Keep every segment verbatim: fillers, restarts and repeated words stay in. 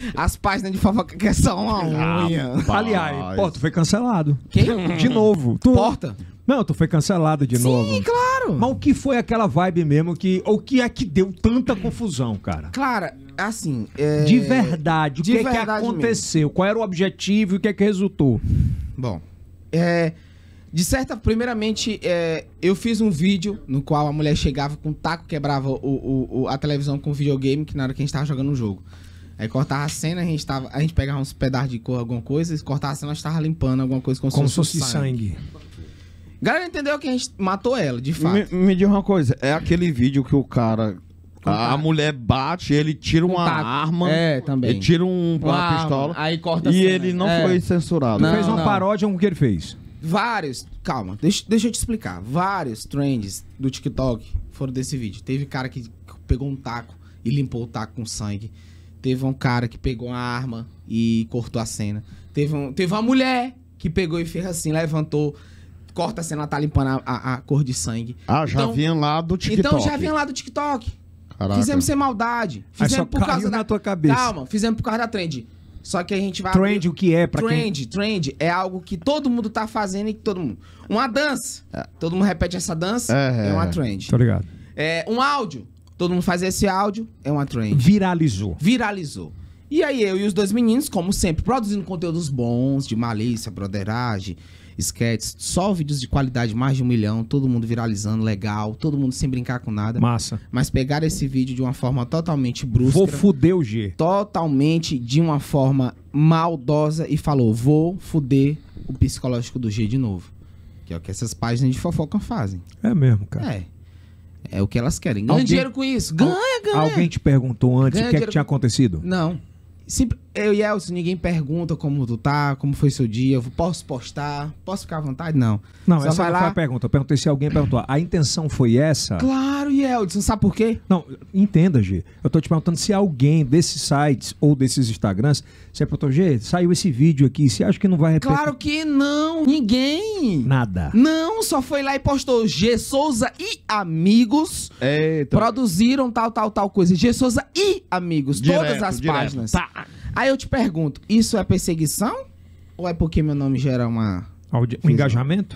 As páginas de fofoca que é só uma unha. Rapaz. Aliás, pô, tu foi cancelado. Quem? De novo. Tu... Porta? Não, tu foi cancelado de Sim, novo. claro. Mas o que foi aquela vibe mesmo que... O que é que deu tanta confusão, cara? Cara, assim... é- De verdade, o de que é que verdade aconteceu? Qual era o objetivo e o que é que resultou? Bom, é... De certa... Primeiramente, é, eu fiz um vídeo no qual a mulher chegava com um taco, quebrava o, o- o- a televisão com o videogame, que na hora que a gente tava jogando o jogo. Aí cortava a cena, a gente, tava, a gente pegava uns pedaços de cor, alguma coisa, e cortava a cena, a gente tava limpando alguma coisa com Como se fosse sangue. Galera entendeu que a gente matou ela, de fato. Me, me diz uma coisa, é aquele vídeo que o cara... A, a mulher bate, ele tira uma taco. arma, É, também. ele tira um, uma Uma pistola arma, aí corta a e cena. ele não É. foi censurado. Não, fez uma não. paródia com o que ele fez. Vários, calma, deixa, deixa eu te explicar. Vários trends do TikTok foram desse vídeo. Teve cara que pegou um taco e limpou o taco com sangue. Teve um cara que pegou uma arma e cortou a cena. Teve, um, teve uma mulher que pegou e fez assim, levantou, corta a cena, tá limpando a, a, a cor de sangue. Ah, já Então- vinha lá do TikTok. Então já vinha lá do TikTok. Caraca. Fizemos sem maldade. Aí Fizemos só por causa caiu da na tua cabeça. Calma, fizemos por causa da trend. Só que a gente vai Trend, o que é? Pra quem... Trend, trend é algo que todo mundo tá fazendo e que todo mundo... Uma dança, todo mundo repete essa dança, É, é, é. uma trend. Tô ligado. É, um áudio, todo mundo faz esse áudio, é uma trend. Viralizou. Viralizou. E aí eu e os dois meninos, como sempre, produzindo conteúdos bons, de malícia, broderagem, sketches, só vídeos de qualidade, mais de um milhão, todo mundo viralizando, legal, todo mundo sem brincar com nada. Massa. Mas pegaram esse vídeo de uma forma totalmente brusca. Vou fuder o G. Totalmente de uma forma maldosa e falou: vou fuder o psicológico do G de novo. Que é o que essas páginas de fofoca fazem. É mesmo, cara. É. É o que elas querem. Ganha Alguém- dinheiro com isso. Ganha, ganha. Alguém te perguntou antes Ganha o que é que dinheiro tinha com- acontecido? Não. Simp- Eu e Elcio, ninguém pergunta como tu tá, como foi seu dia. Eu posso postar? Posso ficar à vontade? Não. Não, Só essa vai não foi lá. a pergunta. Eu perguntei se alguém perguntou. A intenção foi essa? Claro, Elcio. Sabe por quê? Não, entenda, G. Eu tô te perguntando se alguém desses sites ou desses Instagrams, você perguntou, G, saiu esse vídeo aqui, você acha que não vai repetir? Claro que não. Ninguém. Nada. Não, só foi lá e postou G Souza e amigos Eita. produziram tal, tal, tal coisa. G Souza e amigos, todas Direto, as direto. páginas. Aí eu te pergunto, isso é perseguição? Ou é porque meu nome gera uma... Audi- O engajamento?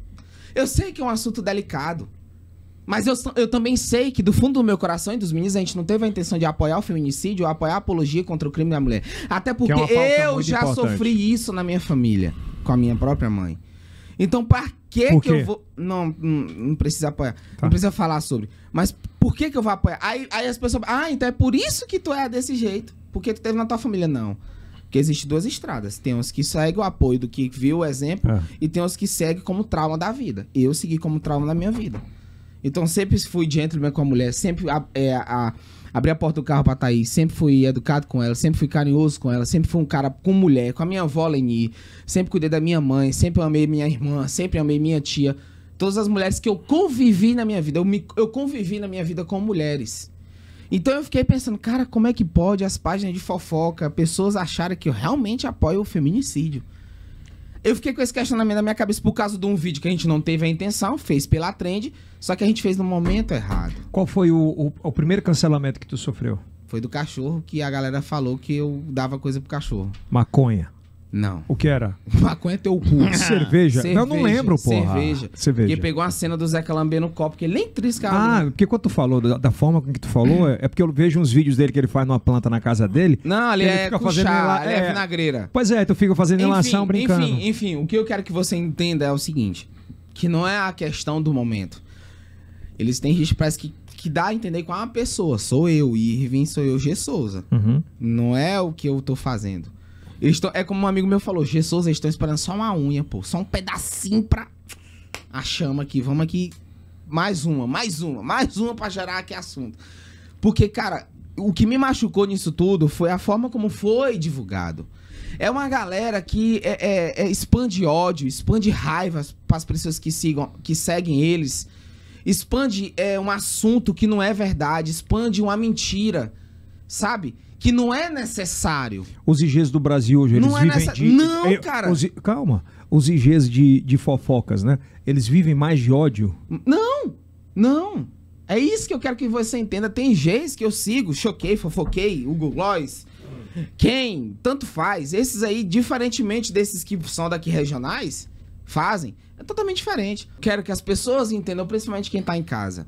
Eu sei que é um assunto delicado. Mas eu, eu também sei que do fundo do meu coração e dos meninos, a gente não teve a intenção de apoiar o feminicídio ou apoiar a apologia contra o crime da mulher. Até porque é uma pauta eu muito já importante. sofri isso na minha família, com a minha própria mãe. Então, pra que Por que quê? eu vou... Não, não, não precisa apoiar. Tá. Não precisa falar sobre. Mas por que que eu vou apoiar? Aí, aí as pessoas... Ah, então é por isso que tu é desse jeito. Porque tu teve na tua família. Não. Porque existem duas estradas. Tem uns que seguem o apoio do que viu o exemplo É. e tem uns que seguem como trauma da vida. Eu segui como trauma da minha vida. Então sempre fui gentleman com a mulher, sempre a, é, a, abri a porta do carro pra Thaís, sempre fui educado com ela, sempre fui carinhoso com ela, sempre fui um cara com mulher, com a minha avó Leni, sempre cuidei da minha mãe, sempre amei minha irmã, sempre amei minha tia. Todas as mulheres que eu convivi na minha vida, eu, me, eu convivi na minha vida com mulheres. Então eu fiquei pensando, cara, como é que pode as páginas de fofoca, pessoas acharem que eu realmente apoio o feminicídio? Eu fiquei com esse questionamento na minha cabeça por causa de um vídeo que a gente não teve a intenção, fez pela trend, só que a gente fez no momento errado. Qual foi o, o- o primeiro cancelamento que tu sofreu? Foi do cachorro que a galera falou que eu dava coisa pro cachorro. Maconha. Não. O que era? Maconha é teu cu. Cerveja? Eu não lembro, porra. Cerveja. Cerveja. Porque pegou uma cena do Zeca lambendo no copo, que ele nem triscava. Ah, porque quando tu falou da, da forma com que tu falou, é é porque eu vejo uns vídeos dele que ele faz numa planta na casa dele. Não, ali ele é fica com fazendo chá, ela- ali é é. vinagreira. Pois é, tu fica fazendo relação brincando. Enfim, enfim, o que eu quero que você entenda é o seguinte, que não é a questão do momento. Eles têm gente, parece que, que dá a entender com uma pessoa, sou eu, e Irving sou eu, G Souza. Uhum. Não é o que eu tô fazendo. Eles tão, é como um amigo meu falou, G Souza, eles estão esperando só uma unha, pô, só um pedacinho pra... A chama aqui, vamos aqui, mais uma, mais uma, mais uma pra gerar aqui assunto. Porque, cara, o que me machucou nisso tudo foi a forma como foi divulgado. É uma galera que é, é, é, expande ódio, expande raiva para as pessoas que, sigam, que seguem eles, expande é, um assunto que não é verdade, expande uma mentira, sabe? Que não é necessário. Os I Gs do Brasil hoje, eles Não é vivem nessa- de... Não, eh, cara. os I- Calma. Os I Gs de, de fofocas, né? Eles vivem mais de ódio. Não, não. É isso que eu quero que você entenda. Tem Gs que eu sigo, choquei, fofoquei, Hugo Gloss, quem, tanto faz. Esses aí, diferentemente desses que são daqui regionais, fazem, é totalmente diferente. Quero que as pessoas entendam, principalmente quem tá em casa.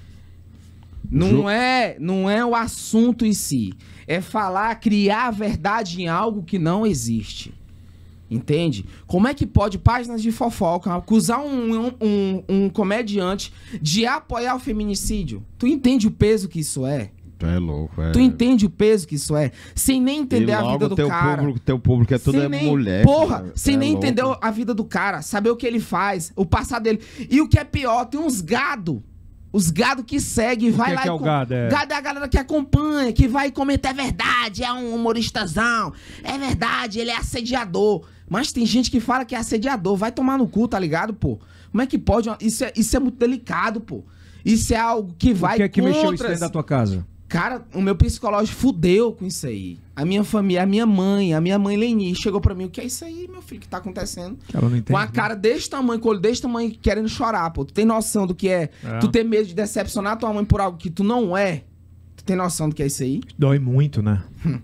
Não é, não é o assunto em si. É falar, criar a verdade em algo que não existe. Entende? Como é que pode páginas de fofoca acusar um, um, um comediante de apoiar o feminicídio? Tu entende o peso que isso é? Tu é louco, é. Tu entende o peso que isso é? Sem nem entender E a logo vida do teu cara. Público, teu público é tudo Sem é nem- mulher. Porra, cara. sem É nem louco. entender a vida do cara, saber o que ele faz, o passado dele. E o que é pior, tem uns gado. Os gado que segue, vai que lá que e é o com- gado, é? Gado é a galera que acompanha, que vai comentar, é verdade, é um humoristazão. É verdade, ele é assediador. Mas tem gente que fala que é assediador. Vai tomar no cu, tá ligado, pô? Como é que pode? Isso é, isso é muito delicado, pô. Isso é algo que vai O que é que mexeu isso contra... dentro da tua casa? Cara, o meu psicológico fudeu com isso aí. A minha família, a minha mãe, a minha mãe Leni chegou pra mim, o que é isso aí, meu filho, que tá acontecendo? Que ela não entende. Com a cara desse tamanho, com o olho desse tamanho, querendo chorar, pô. Tu tem noção do que é? É. Tu ter medo de decepcionar tua mãe por algo que tu não é? Tu tem noção do que é isso aí? Dói muito, né?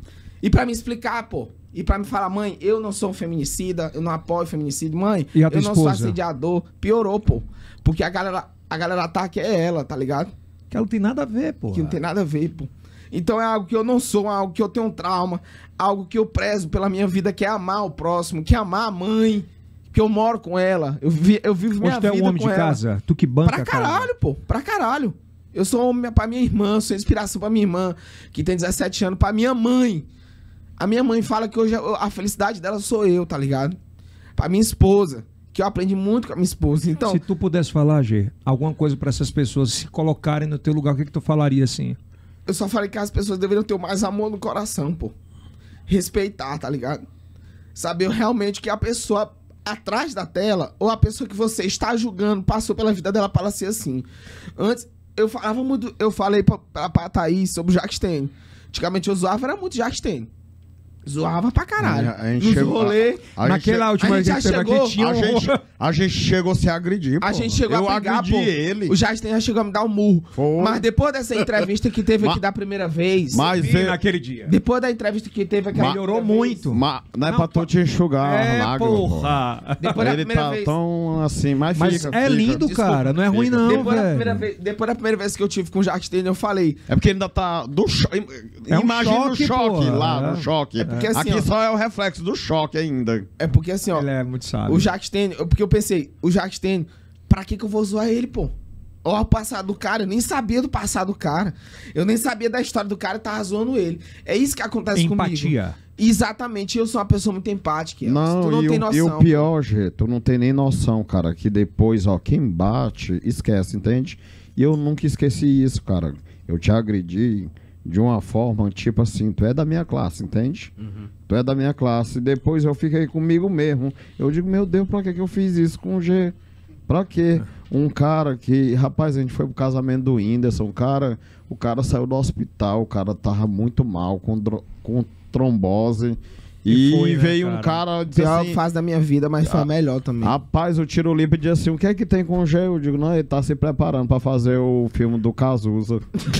E pra me explicar, pô. E pra me falar, mãe, eu não sou um feminicida, eu não apoio feminicídio. Mãe, E a eu tua não sou esposa? assediador. Piorou, pô. Porque a galera, a galera ataque é ela, tá ligado? Que ela não tem nada a ver, pô. Que não tem nada a ver, pô. Então é algo que eu não sou, algo que eu tenho um trauma, algo que eu prezo pela minha vida, que é amar o próximo, que é amar a mãe, que eu moro com ela, eu, vi, eu vivo minha Hoje tu é vida um homem com de ela. casa, tu que banca Pra a casa. caralho, pô, pra caralho. Eu sou homem pra minha irmã, sou inspiração pra minha irmã, que tem dezessete anos, pra minha mãe. A minha mãe fala que hoje a felicidade dela sou eu, tá ligado? Pra minha esposa, que eu aprendi muito com a minha esposa. Então, Se tu pudesse falar, G, alguma coisa pra essas pessoas se colocarem no teu lugar, o que que tu falaria assim? eu só falei que as pessoas deveriam ter mais amor no coração, pô. Respeitar, tá ligado? Saber realmente que a pessoa atrás da tela, ou a pessoa que você está julgando, passou pela vida dela para ela ser assim. Antes, eu falava muito, eu falei pra, pra, pra Thaís sobre o Jack Stein. Antigamente eu zoava, era muito Jack Stein. Zoava pra caralho. A gente Nos chegou- rolê, A Naquela gente, última a gente vez que já teve chegou- aqui, tinha a, um... gente, a gente chegou a se agredir, pô. a gente chegou eu a brigar, agredi pô. ele. O Jack Stein já chegou a me dar um murro. Foi. Mas depois dessa entrevista que teve aqui Ma- da primeira vez, Mas Vi ele- naquele dia. depois da entrevista que teve aqui Melhorou muito. Ma- não é Não, pra tu pô- te enxugar É, a lágrima, pô. porra. Depois da Ele primeira tá vez. tão assim, mas, Mas fica, é fica. lindo, Desculpa. cara. Não é ruim, Fica. não, Depois da, primeira velho. vez, depois da primeira vez que eu tive com o Jack Stein, eu falei. É porque ainda tá do choque. É um Imagina choque, o choque pô. lá, É. no choque. É porque assim, Aqui ó. só é o reflexo do choque ainda. É porque assim, ó. Ele é muito sábio. O Jack Stein, eu- porque eu pensei, o Jack Stein, pra que que eu vou zoar ele, pô? Olha o passado do cara, eu nem sabia do passado do cara. Eu nem sabia da história do cara e tava zoando ele. É isso que acontece comigo. Empatia. Exatamente, eu sou uma pessoa muito empática. Elvis. Não, tu não e, tem o, noção. e o pior, Gê, tu não tem nem noção, cara, que depois, ó, quem bate, esquece, entende? E eu nunca esqueci isso, cara. Eu te agredi de uma forma, tipo assim, tu é da minha classe, entende? Uhum. Tu é da minha classe. E depois eu fiquei comigo mesmo. Eu digo, meu Deus, pra que que eu fiz isso com o G? Pra quê? Um cara que, rapaz, a gente foi pro casamento do Whindersson, o cara, o cara saiu do hospital, o cara tava muito mal, com, dro- com trombose. E E, foi, né, veio um cara? cara disse Pior assim, fase da minha vida, mas foi a melhor também. rapaz, o Tiro Limpo disse assim, o que é que tem com o G? Eu digo, não, ele tá se preparando pra fazer o filme do Cazuza.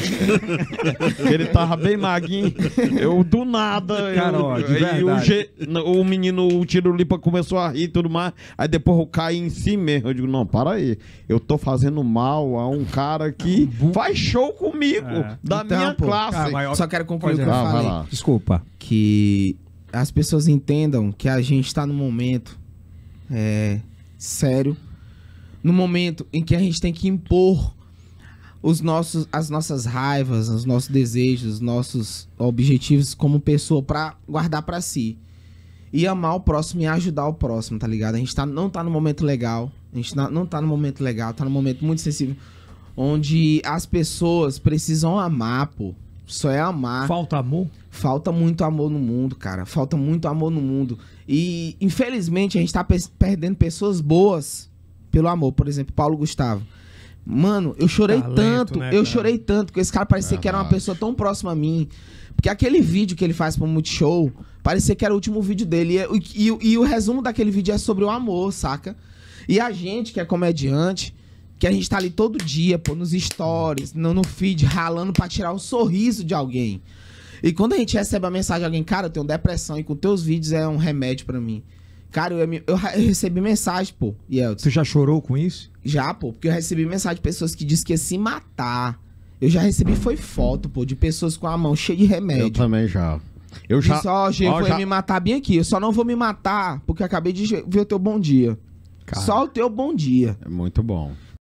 Ele tava bem maguinho. Eu, do nada... Cara, eu, ó, de e o, verdade. G, o menino, o Tiro Limpa começou a rir e tudo mais. Aí depois eu caí em si mesmo. Eu digo, não, para aí. Eu tô fazendo mal a um cara que faz show comigo, É. da Então, minha pô, classe. cara, mas- Só quero concluir o que Pois eu é. Ah, vai falei. lá. Desculpa. Que as pessoas entendam que a gente está no momento é, sério, no momento em que a gente tem que impor os nossos, as nossas raivas, os nossos desejos, os nossos objetivos como pessoa para guardar para si. E amar o próximo e ajudar o próximo, tá ligado? A gente tá, não tá no momento legal, a gente não, não tá no momento legal, tá no momento muito sensível, onde as pessoas precisam amar, pô. Só é amar. Falta amor? Falta muito amor no mundo, cara. Falta muito amor no mundo. E, infelizmente, a gente tá pe- perdendo pessoas boas pelo amor. Por exemplo, Paulo Gustavo. Mano, eu chorei Talento, tanto, né, eu cara? chorei tanto, que esse cara parecia que era uma Verdade. pessoa tão próxima a mim. Porque aquele vídeo que ele faz pro Multishow, parecia que era o último vídeo dele. E, e- e o resumo daquele vídeo é sobre o amor, saca? E a gente, que é comediante, que a gente tá ali todo dia, pô, nos stories, no, no feed, ralando pra tirar o sorriso de alguém. E quando a gente recebe a mensagem de alguém, cara, eu tenho depressão e com teus vídeos é um remédio pra mim. Cara, eu, eu, eu recebi mensagem, pô, Yeltsin. Você já chorou com isso? Já, pô, porque eu recebi mensagem de pessoas que dizem que ia se matar. Eu já recebi, foi foto, pô, de pessoas com a mão cheia de remédio. Eu também já. Eu já... Disse, ó, G, eu ó, vou já- me matar bem aqui. Eu só não vou me matar porque eu acabei de ver o teu bom dia. Cara. Só o teu bom dia. É muito bom.